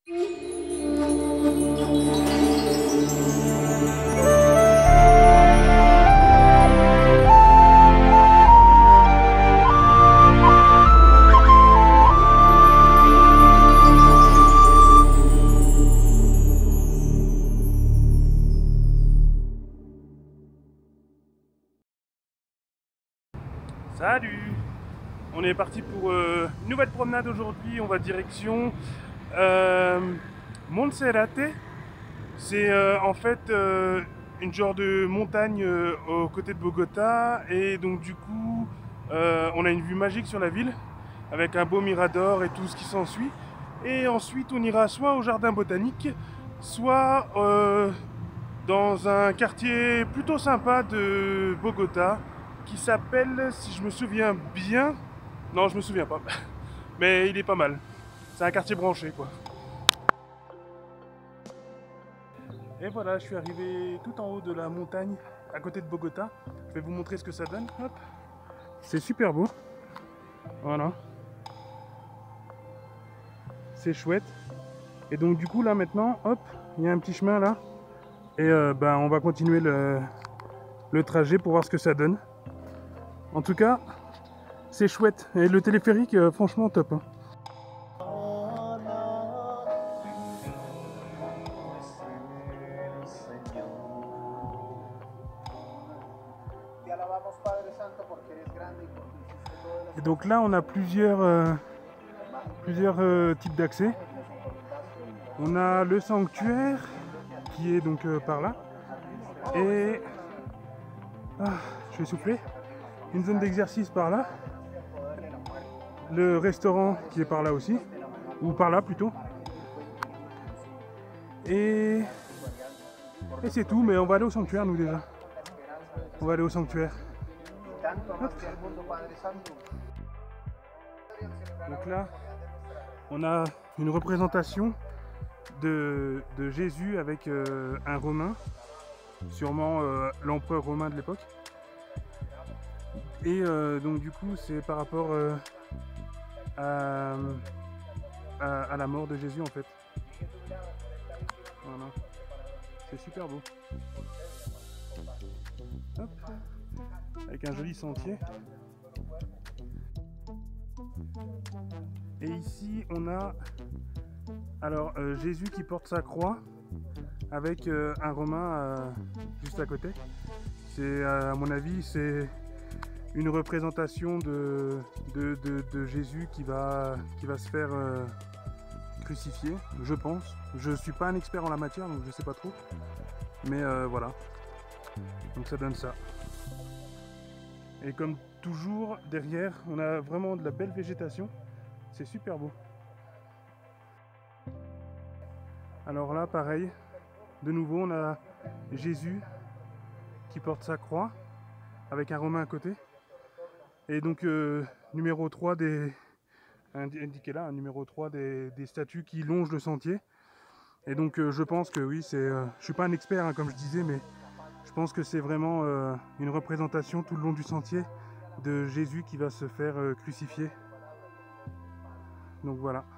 Salut! On est parti pour une nouvelle promenade aujourd'hui. On va direction Monserrate. C'est en fait une genre de montagne aux côtés de Bogota. Et donc du coup, on a une vue magique sur la ville avec un beau mirador et tout ce qui s'ensuit. Et ensuite, on ira soit au jardin botanique, soit dans un quartier plutôt sympa de Bogota qui s'appelle, si je me souviens bien, non je me souviens pas, mais il est pas mal. C'est un quartier branché quoi. Et voilà, je suis arrivé tout en haut de la montagne à côté de Bogota. Je vais vous montrer ce que ça donne. Hop. C'est super beau. Voilà. C'est chouette. Et donc du coup là maintenant, hop, il y a un petit chemin là. Et on va continuer le trajet pour voir ce que ça donne. En tout cas, c'est chouette. Et le téléphérique, franchement top. Hein. Et donc là, on a plusieurs types d'accès. On a le sanctuaire qui est donc par là. Et je vais souffler. Une zone d'exercice par là. Le restaurant qui est par là aussi. Ou par là plutôt. Et c'est tout, mais on va aller au sanctuaire nous déjà. On va aller au sanctuaire. Hop. Donc là, on a une représentation de Jésus avec un Romain. Sûrement l'empereur romain de l'époque. Et donc du coup c'est par rapport à la mort de Jésus en fait. Voilà. C'est super beau. Hop. Avec un joli sentier. Et ici on a alors Jésus qui porte sa croix avec un Romain juste à côté. C'est à mon avis c'est une représentation de Jésus qui va se faire crucifier, je pense. Je suis pas un expert en la matière, donc je sais pas trop. Mais voilà. Donc ça donne ça. Et comme toujours, derrière, on a vraiment de la belle végétation. C'est super beau. Alors là, pareil. De nouveau, on a Jésus qui porte sa croix avec un Romain à côté. Et donc numéro 3 indiqué là, numéro 3 des statues qui longent le sentier. Et donc je pense que oui, je suis pas un expert hein, comme je disais, mais je pense que c'est vraiment une représentation tout le long du sentier de Jésus qui va se faire crucifier. Donc voilà.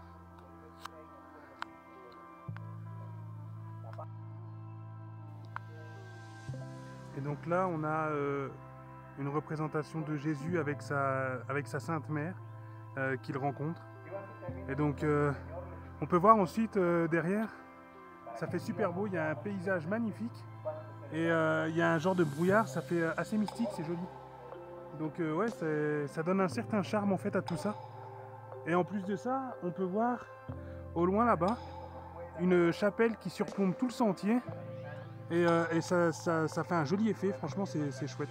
Et donc là on a une représentation de Jésus avec sa Sainte Mère qu'il rencontre. Et donc on peut voir ensuite derrière, ça fait super beau, il y a un paysage magnifique et il y a un genre de brouillard, ça fait assez mystique, c'est joli. Donc ouais, ça donne un certain charme en fait à tout ça. Et en plus de ça, on peut voir au loin là-bas une chapelle qui surplombe tout le sentier et ça fait un joli effet, franchement c'est chouette.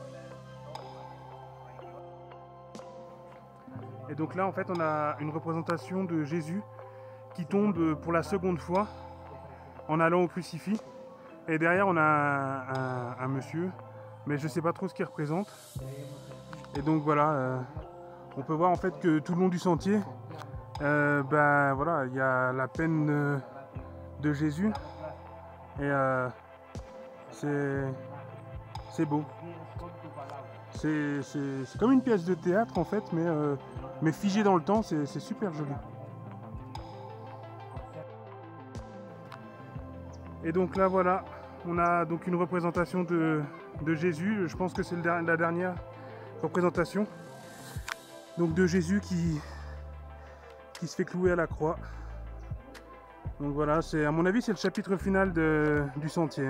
Et donc là en fait on a une représentation de Jésus qui tombe pour la seconde fois en allant au crucifix. Et derrière on a un monsieur, mais je sais pas trop ce qu'il représente. Et donc voilà, on peut voir en fait que tout le long du sentier, voilà, il y a la peine de Jésus. Et c'est beau. C'est comme une pièce de théâtre en fait, mais figé dans le temps, c'est super joli. Et donc là voilà, on a donc une représentation de Jésus. Je pense que c'est la dernière représentation. Donc de Jésus qui se fait clouer à la croix. Donc voilà, à mon avis c'est le chapitre final du sentier.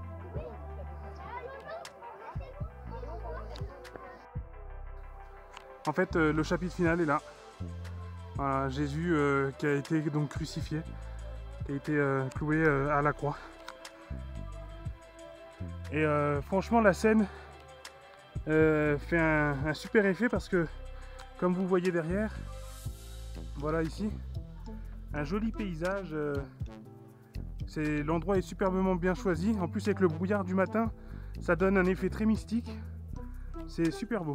En fait le chapitre final est là. Voilà, Jésus qui a été donc crucifié, qui a été cloué à la croix. Et franchement la scène fait un super effet parce que comme vous voyez derrière, voilà ici, un joli paysage. L'endroit est superbement bien choisi. En plus avec le brouillard du matin, ça donne un effet très mystique. C'est super beau.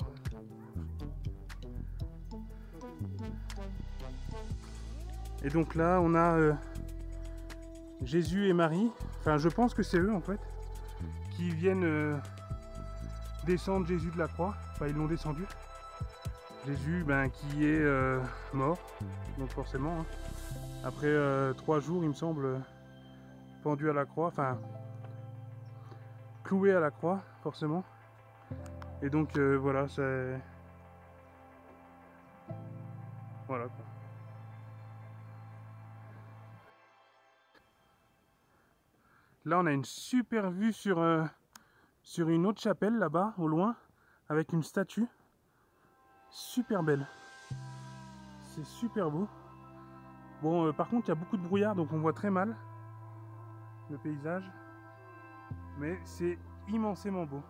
Et donc là on a Jésus et Marie, enfin je pense que c'est eux en fait, qui viennent descendre Jésus de la croix. Enfin ils l'ont descendu. Jésus qui est mort, donc forcément, hein. Après 3 jours il me semble, pendu à la croix, enfin cloué à la croix forcément. Et donc voilà, c'est... Voilà quoi. Là on a une super vue sur une autre chapelle là-bas au loin, avec une statue. Super belle. C'est super beau. Bon par contre il y a beaucoup de brouillard donc on voit très mal le paysage. Mais c'est immensément beau.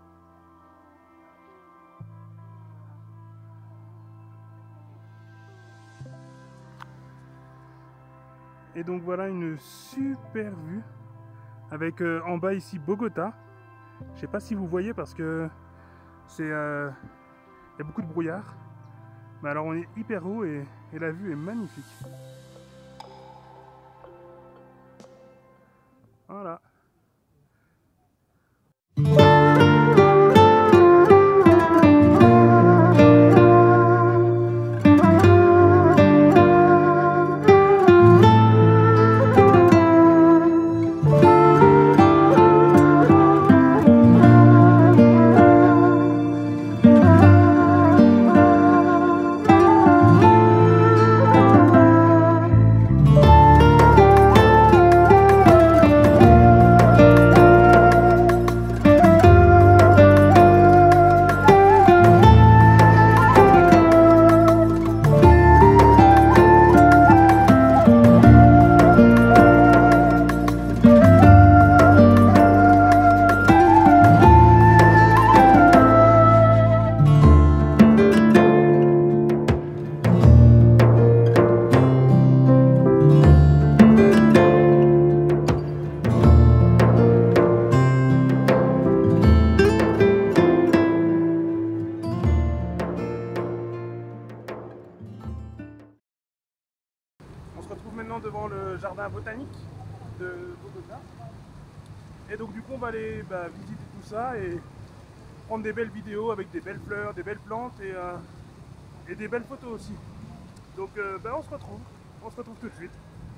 Et donc voilà une super vue. Avec en bas ici Bogota. Je sais pas si vous voyez parce que c'est... il y a beaucoup de brouillard. Mais alors on est hyper haut et la vue est magnifique. Voilà. On se retrouve maintenant devant le jardin botanique de Bogota. Et donc du coup on va aller visiter tout ça et prendre des belles vidéos avec des belles fleurs, des belles plantes et des belles photos aussi. Donc on se retrouve tout de suite.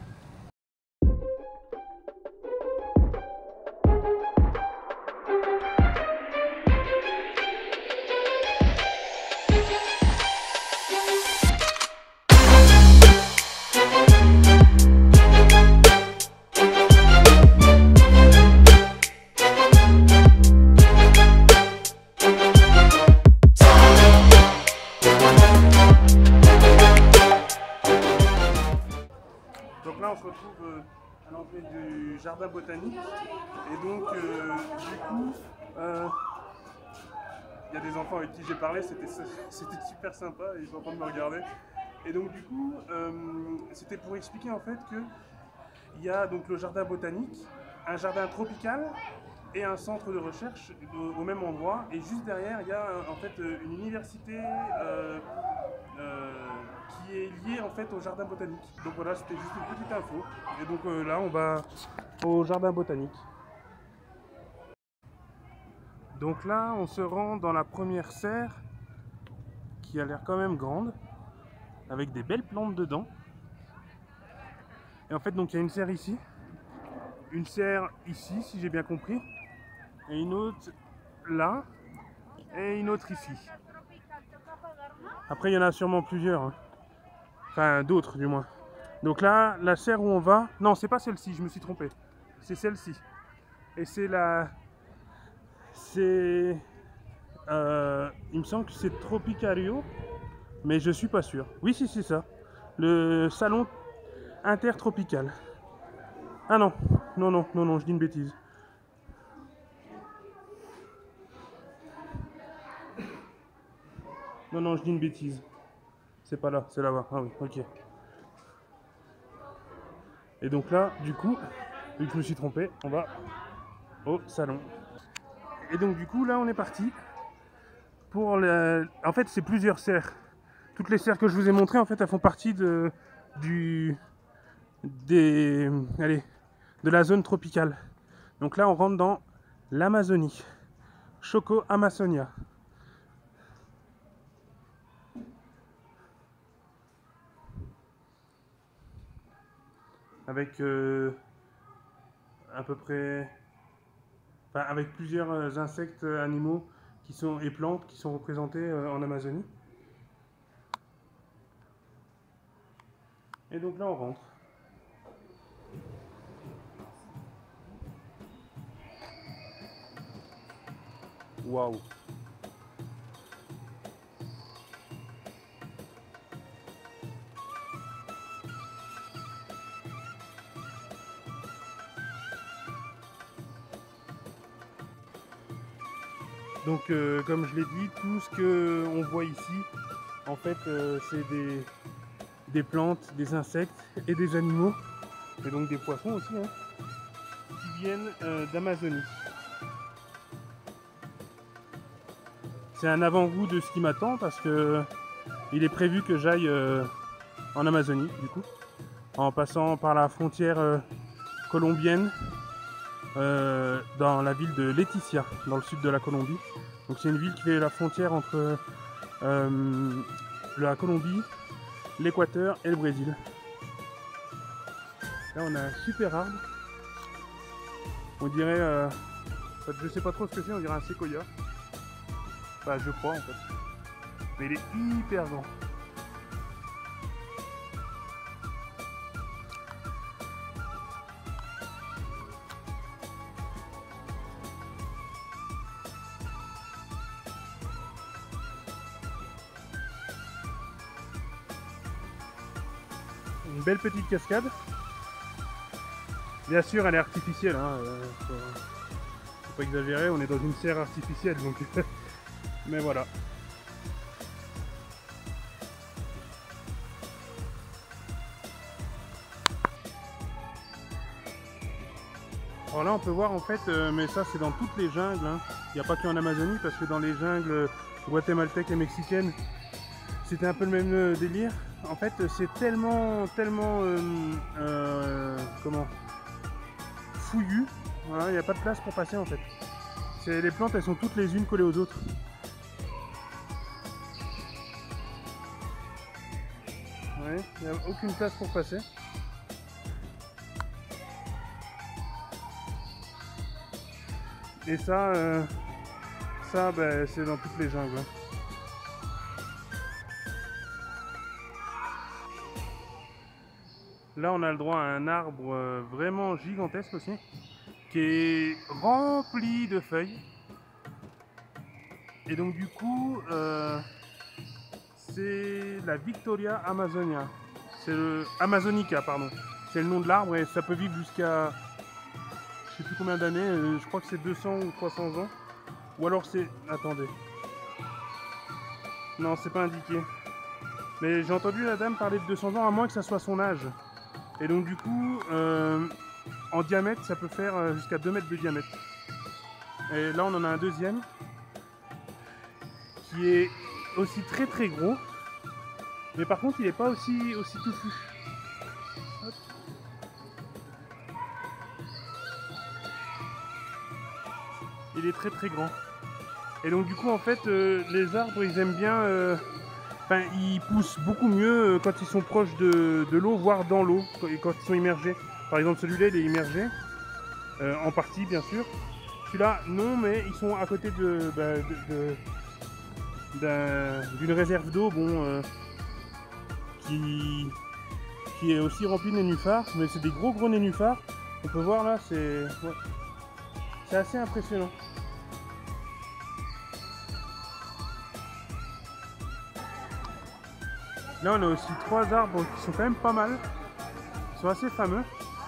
Donc là on se retrouve à l'entrée du jardin botanique et donc du coup il y a des enfants avec qui j'ai parlé, c'était super sympa, ils sont en train de me regarder. Et donc du coup c'était pour expliquer en fait que il y a donc le jardin botanique, un jardin tropical et un centre de recherche au même endroit, et juste derrière il y a en fait une université qui est liée en fait au jardin botanique. Donc voilà, c'était juste une petite info. Et donc là on va au jardin botanique. Donc là on se rend dans la première serre qui a l'air quand même grande, avec des belles plantes dedans. Et en fait donc il y a une serre ici une serre ici, si j'ai bien compris, et une autre là, et une autre ici. Après, il y en a sûrement plusieurs, hein. Enfin d'autres du moins. Donc là, la serre où on va, non, c'est pas celle-ci, je me suis trompé, c'est celle-ci. Et c'est la, c'est, il me semble que c'est Tropicario, mais je suis pas sûr. Oui, si, c'est ça, le salon intertropical. Ah non, non, je dis une bêtise. Non, je dis une bêtise. C'est pas là, c'est là-bas. Ah oui, ok. Et donc là, du coup, vu que je me suis trompé, on va au salon. Et donc du coup, là, on est parti pour le... En fait, c'est plusieurs serres. Toutes les serres que je vous ai montrées, en fait, elles font partie de la zone tropicale. Donc là, on rentre dans l'Amazonie. Choco Amazonia. Avec à peu près... Enfin, avec plusieurs insectes, animaux et plantes qui sont représentés en Amazonie. Et donc là, on rentre. Waouh! Donc, comme je l'ai dit, tout ce qu'on voit ici, en fait, c'est des plantes, des insectes et des animaux, et donc des poissons aussi, hein, qui viennent d'Amazonie. C'est un avant-goût de ce qui m'attend parce que il est prévu que j'aille en Amazonie, du coup, en passant par la frontière colombienne, dans la ville de Leticia, dans le sud de la Colombie. Donc c'est une ville qui fait la frontière entre la Colombie, l'Équateur et le Brésil. Là on a un super arbre. On dirait, en fait, je sais pas trop ce que c'est, on dirait un séquoia. Enfin je crois en fait. Mais il est hyper grand. Une belle petite cascade. Bien sûr, elle est artificielle, hein, faut pas exagérer, on est dans une serre artificielle, donc mais voilà. Alors là, on peut voir en fait, mais ça c'est dans toutes les jungles, hein. Il n'y a pas qu'en Amazonie, parce que dans les jungles guatémaltèques et mexicaines, c'était un peu le même délire. En fait, c'est tellement comment, fouillu, voilà, il n'y a pas de place pour passer en fait. Les plantes, elles sont toutes les unes collées aux autres. Ouais, il n'y a aucune place pour passer. Et ça, ben, c'est dans toutes les jungles, hein. Là, on a le droit à un arbre vraiment gigantesque aussi, qui est rempli de feuilles. Et donc du coup, c'est la Victoria Amazonia. C'est le Amazonica, pardon. C'est le nom de l'arbre et ça peut vivre jusqu'à, je sais plus combien d'années, je crois que c'est 200 ou 300 ans. Ou alors c'est, attendez. Non, c'est pas indiqué. Mais j'ai entendu la dame parler de 200 ans, à moins que ça soit son âge. Et donc du coup, en diamètre, ça peut faire jusqu'à 2 mètres de diamètre. Et là, on en a un deuxième qui est aussi très gros. Mais par contre, il n'est pas aussi touffu. Hop. Il est très grand. Et donc du coup, en fait, les arbres, ils aiment bien... Enfin, ils poussent beaucoup mieux quand ils sont proches de l'eau, voire dans l'eau, quand ils sont immergés. Par exemple, celui-là, il est immergé. en partie bien sûr. Celui-là, non, mais ils sont à côté d'une réserve d'eau, bon, qui est aussi remplie de nénuphars, mais c'est des gros nénuphars. On peut voir là, c'est assez impressionnant. Là, on a aussi 3 arbres qui sont quand même pas mal, qui sont assez fameux.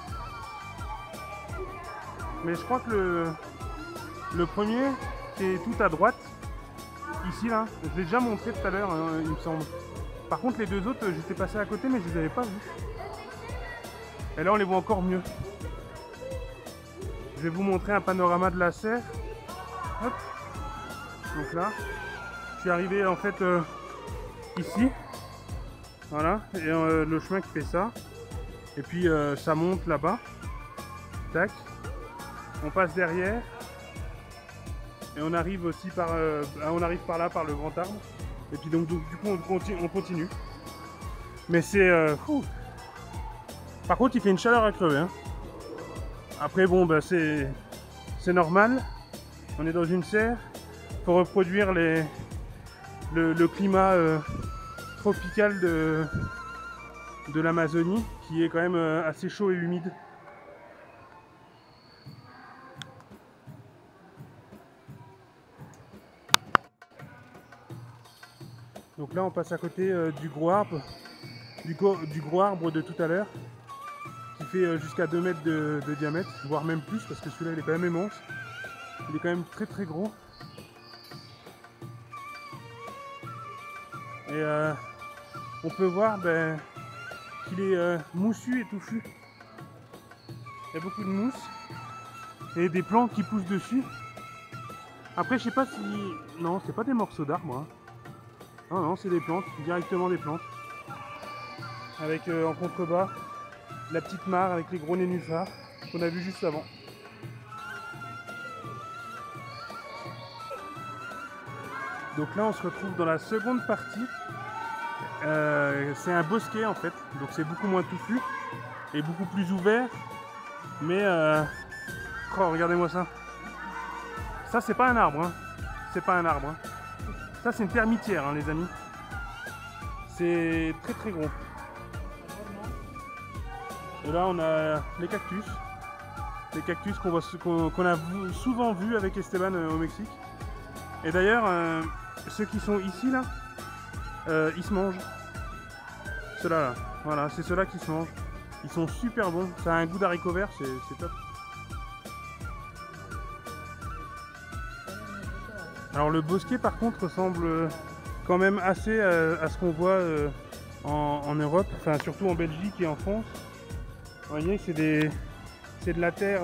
Mais je crois que le premier, qui est tout à droite, ici là, je l'ai déjà montré tout à l'heure, hein, il me semble. Par contre, les 2 autres, j'étais passé à côté, mais je les avais pas vus. Et là, on les voit encore mieux. Je vais vous montrer un panorama de la serre. Hop. Donc là, je suis arrivé en fait ici. Voilà, et le chemin qui fait ça. Et puis ça monte là-bas. Tac. On passe derrière. Et on arrive aussi par là, par le grand arbre. Et puis donc du coup on continue. Mais c'est... Par contre il fait une chaleur à crever. Hein. Après bon bah c'est normal. On est dans une serre. Pour reproduire le climat tropical de l'Amazonie, qui est quand même assez chaud et humide. Donc là on passe à côté du gros arbre, du gros arbre de tout à l'heure, qui fait jusqu'à 2 mètres de diamètre, voire même plus, parce que celui-là il est quand même immense. Il est quand même très gros. Et on peut voir qu'il est moussu et touffu. Il y a beaucoup de mousse et des plantes qui poussent dessus. Après je sais pas si... Non, c'est pas des morceaux d'arbres. Hein. Non, c'est des plantes, directement des plantes. Avec en contrebas la petite mare avec les gros nénuphars qu'on a vu juste avant. Donc là on se retrouve dans la seconde partie. C'est un bosquet en fait, donc c'est beaucoup moins touffu et beaucoup plus ouvert. Mais oh, regardez-moi ça. Ça c'est pas un arbre, hein. C'est pas un arbre. Hein. Ça c'est une termitière, hein, les amis. C'est très gros. Et là on a les cactus. Les cactus qu'on a souvent vus avec Esteban au Mexique. Et d'ailleurs, ceux qui sont ici là, ils se mangent. Ceux-là, là. Voilà, c'est ceux-là qui se mangent. Ils sont super bons. Ça a un goût d'haricot vert, c'est top. Alors le bosquet par contre ressemble quand même assez à ce qu'on voit en Europe, enfin surtout en Belgique et en France. Vous voyez, c'est de la terre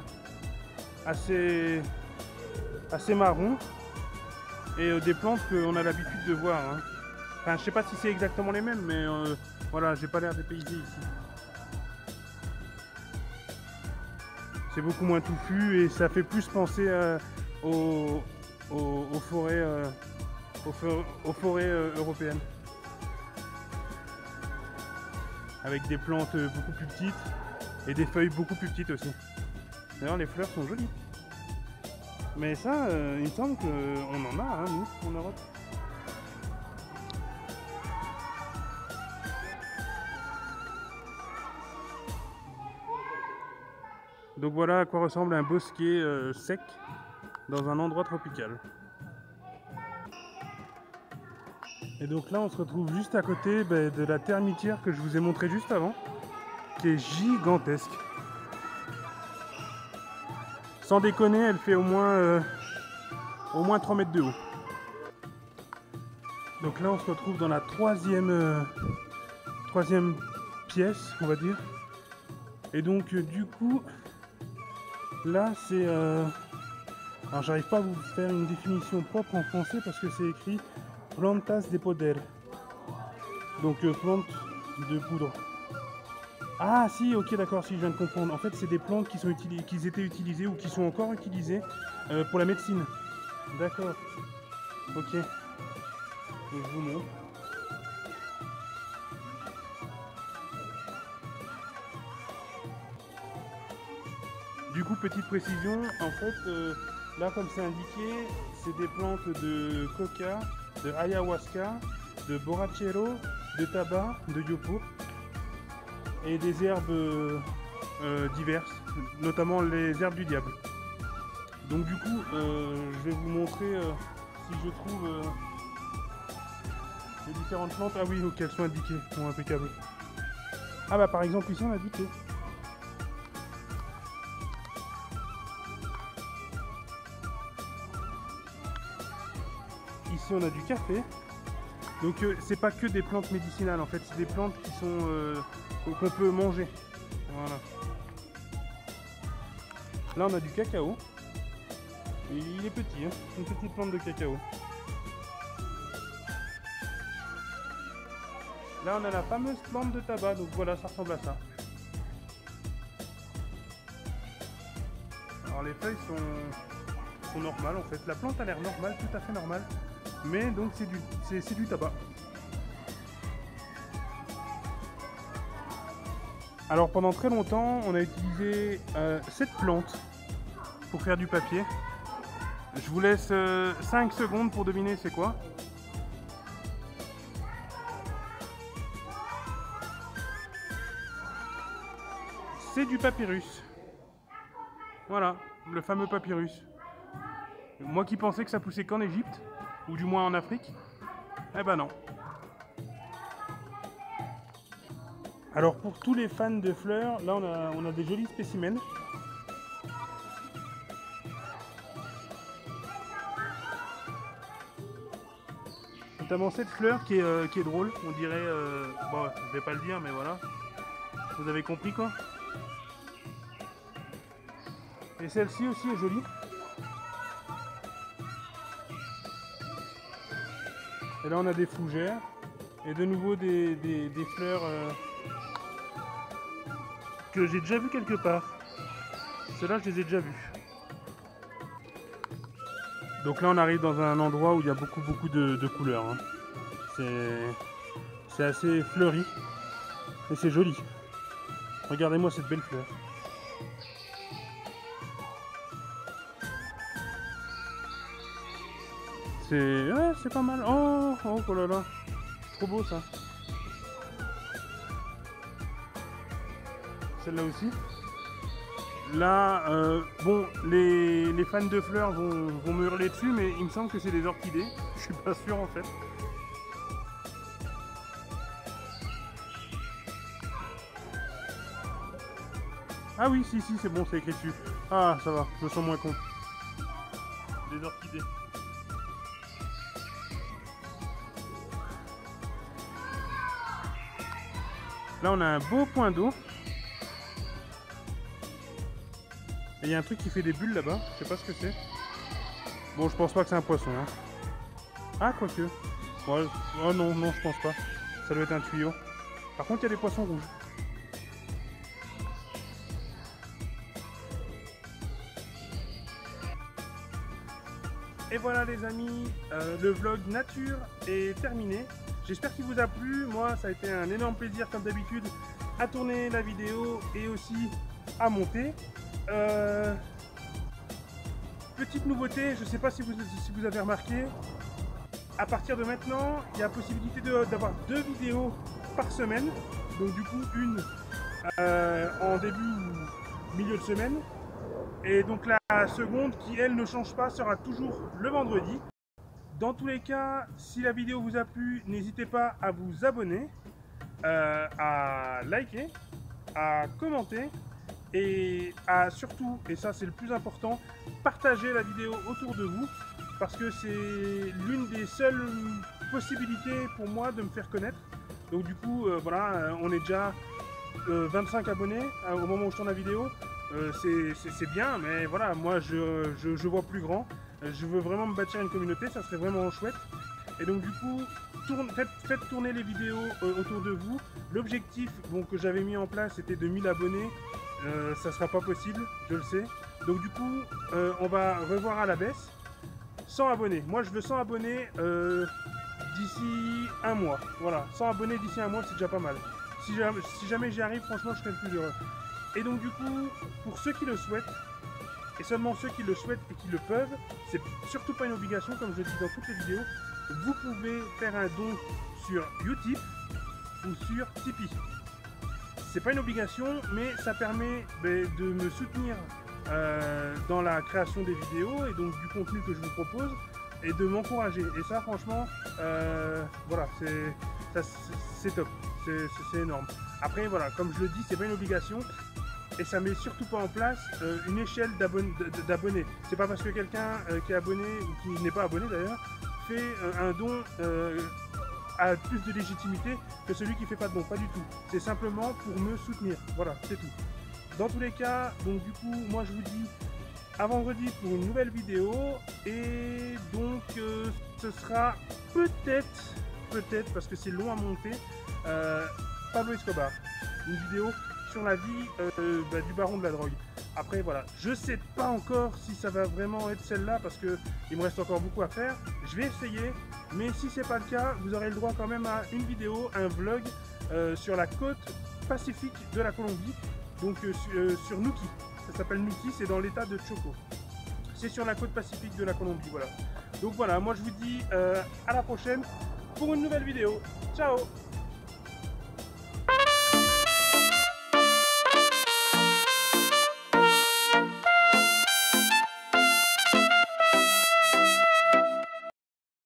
assez marron et des plantes qu'on a l'habitude de voir. Hein. Enfin, je sais pas si c'est exactement les mêmes, mais voilà, j'ai pas l'air dépaysé ici. C'est beaucoup moins touffu et ça fait plus penser aux forêts, aux forêts européennes. Avec des plantes beaucoup plus petites et des feuilles beaucoup plus petites aussi. D'ailleurs, les fleurs sont jolies. Mais ça, il me semble qu'on en a, hein, nous, en Europe. Donc voilà à quoi ressemble un bosquet sec dans un endroit tropical. Et donc là on se retrouve juste à côté de la termitière que je vous ai montré juste avant, qui est gigantesque. Sans déconner, elle fait au moins 3 mètres de haut. Donc là on se retrouve dans la troisième pièce, on va dire. Et donc du coup, là c'est... Alors j'arrive pas à vous faire une définition propre en français parce que c'est écrit plantas de poder. Donc plantes de poudre. Ah si, ok d'accord, si je viens de comprendre. En fait c'est des plantes qui étaient utilisées ou qui sont encore utilisées pour la médecine. D'accord. Ok. Donc, je vous montre. Du coup, petite précision, en fait, là comme c'est indiqué, c'est des plantes de coca, de ayahuasca, de borrachero, de tabac, de yopo et des herbes diverses, notamment les herbes du diable. Donc du coup, je vais vous montrer si je trouve les différentes plantes. Ah oui, ok, elles sont indiquées, bon, impeccable. Ah bah par exemple ici on a indiqué. Ici on a du café. Donc c'est pas que des plantes médicinales en fait, c'est des plantes qui sont qu'on peut manger. Voilà. Là on a du cacao. Et il est petit, hein, une petite plante de cacao. Là on a la fameuse plante de tabac, donc voilà, ça ressemble à ça. Alors les feuilles sont normales en fait, la plante a l'air normale, tout à fait normale. Mais donc c'est du tabac. Alors pendant très longtemps, on a utilisé cette plante pour faire du papier. Je vous laisse 5 secondes pour deviner c'est quoi. C'est du papyrus. Voilà, le fameux papyrus. Moi qui pensais que ça poussait qu'en Égypte, ou du moins en Afrique, eh ben non. Alors pour tous les fans de fleurs, là on a des jolis spécimens. Notamment cette fleur qui est drôle, on dirait, bon je vais pas le dire mais voilà, vous avez compris quoi. Et celle-ci aussi est jolie. Et là on a des fougères et de nouveau des fleurs que j'ai déjà vues quelque part. Celles-là je les ai déjà vues. Donc là on arrive dans un endroit où il y a beaucoup de couleurs. Hein. C'est assez fleuri et c'est joli. Regardez-moi cette belle fleur. C'est pas mal. Oh, oh, oh là là. Trop beau ça. Celle-là aussi. Là, bon, les fans de fleurs vont me hurler dessus, mais il me semble que c'est des orchidées. Je suis pas sûr en fait. Ah oui, si, c'est bon, c'est écrit dessus. Ah, ça va, je me sens moins con. Des orchidées. Là, on a un beau point d'eau. Et il y a un truc qui fait des bulles là-bas. Je sais pas ce que c'est. Bon, je pense pas que c'est un poisson. Hein. Ah, quoique. Ouais. Oh non, je pense pas. Ça doit être un tuyau. Par contre, il y a des poissons rouges. Et voilà les amis, le vlog nature est terminé. J'espère qu'il vous a plu. Moi, ça a été un énorme plaisir comme d'habitude à tourner la vidéo et aussi à monter. Petite nouveauté, je ne sais pas si vous avez remarqué, à partir de maintenant, il y a possibilité d'avoir 2 vidéos par semaine. Donc du coup, une en début ou milieu de semaine. Et donc la seconde, qui elle ne change pas, sera toujours le vendredi. Dans tous les cas, si la vidéo vous a plu, n'hésitez pas à vous abonner, à liker, à commenter et à surtout, et ça c'est le plus important, partager la vidéo autour de vous parce que c'est l'une des seules possibilités pour moi de me faire connaître. Donc du coup, voilà, on est déjà 25 abonnés au moment où je tourne la vidéo. C'est bien, mais voilà, moi je vois plus grand. Je veux vraiment me bâtir une communauté, ça serait vraiment chouette. Et donc du coup, faites tourner les vidéos autour de vous. L'objectif que j'avais mis en place était de 1000 abonnés. Ça sera pas possible, je le sais. Donc du coup, on va revoir à la baisse. 100 abonnés. Moi je veux 100 abonnés d'ici un mois. Voilà, 100 abonnés d'ici un mois, c'est déjà pas mal. Si jamais j'y arrive, franchement, je serai le plus heureux. Et donc du coup, pour ceux qui le souhaitent, et seulement ceux qui le souhaitent et qui le peuvent, c'est surtout pas une obligation, comme je dis dans toutes les vidéos, vous pouvez faire un don sur Utip ou sur Tipeee. C'est pas une obligation, mais ça permet de me soutenir dans la création des vidéos et donc du contenu que je vous propose et de m'encourager. Et ça, franchement, voilà, c'est top, c'est énorme. Après, voilà, comme je le dis, c'est pas une obligation. Et ça met surtout pas en place une échelle d'abonnés. C'est pas parce que quelqu'un qui est abonné ou qui n'est pas abonné d'ailleurs fait un don a plus de légitimité que celui qui fait pas de don, pas du tout. C'est simplement pour me soutenir. Voilà, c'est tout. Dans tous les cas, donc du coup, moi je vous dis à vendredi pour une nouvelle vidéo et donc ce sera peut-être parce que c'est long à monter, Pablo Escobar, une vidéo sur la vie du baron de la drogue. Après voilà, je sais pas encore si ça va vraiment être celle-là parce que il me reste encore beaucoup à faire. Je vais essayer, mais si c'est pas le cas, vous aurez le droit quand même à une vidéo, un vlog sur la côte pacifique de la Colombie, donc sur Nuquí. Ça s'appelle Nuquí, c'est dans l'état de Choco. C'est sur la côte pacifique de la Colombie, voilà. Donc voilà, moi je vous dis à la prochaine pour une nouvelle vidéo. Ciao!